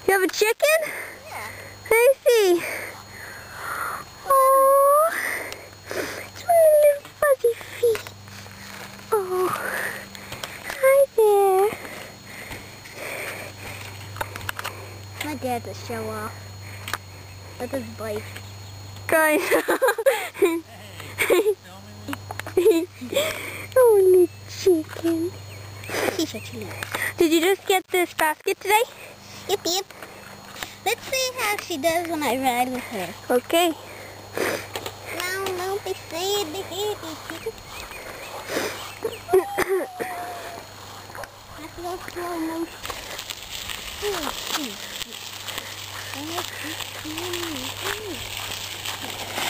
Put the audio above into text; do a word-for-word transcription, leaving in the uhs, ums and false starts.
You have a chicken? Yeah. Let me see. Oh, it's one of the little fuzzy feet. Oh, hi there. My dad's a show off. That's his bike. Guys. Oh, little chicken. She's actually. Did you just get this basket today? Yep, yep. Let's see how she does when I ride with her. Okay. No, don't be sad, baby. That's no slow motion. Oh,